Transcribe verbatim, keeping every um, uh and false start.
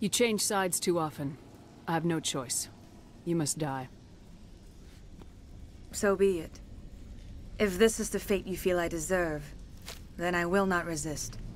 You change sides too often. I have no choice. You must die. So be it. If this is the fate you feel I deserve, then I will not resist.